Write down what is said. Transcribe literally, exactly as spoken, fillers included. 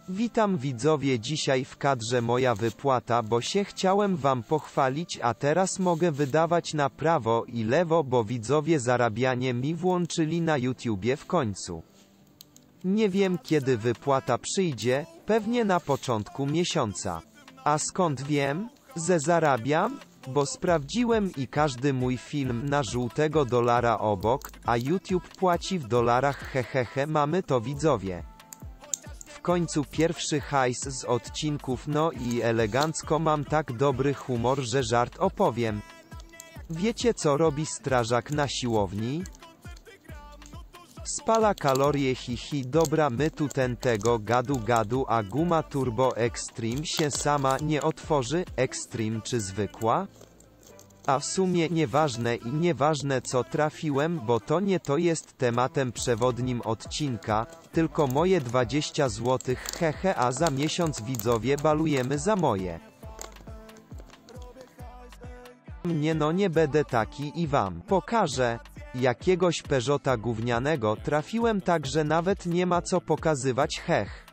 Witam widzowie, dzisiaj w kadrze moja wypłata, bo się chciałem wam pochwalić, a teraz mogę wydawać na prawo i lewo, bo widzowie zarabianie mi włączyli na YouTubie w końcu. Nie wiem kiedy wypłata przyjdzie, pewnie na początku miesiąca. A skąd wiem, że zarabiam? Bo sprawdziłem i każdy mój film na żółtego dolara obok, a YouTube płaci w dolarach, hehehe, mamy to widzowie. W końcu pierwszy hajs z odcinków, no i elegancko, mam tak dobry humor, że żart opowiem. Wiecie co robi strażak na siłowni? Spala kalorie, hihi, dobra, my tu ten tego gadu gadu, a guma Turbo Extreme się sama nie otworzy, Extreme czy zwykła? A w sumie nieważne i nieważne co trafiłem, bo to nie to jest tematem przewodnim odcinka, tylko moje dwadzieścia złotych, hehe, a za miesiąc widzowie balujemy za moje. Nie no, nie będę taki i wam pokażę. Jakiegoś Peugeota gównianego trafiłem, tak że nawet nie ma co pokazywać, hech.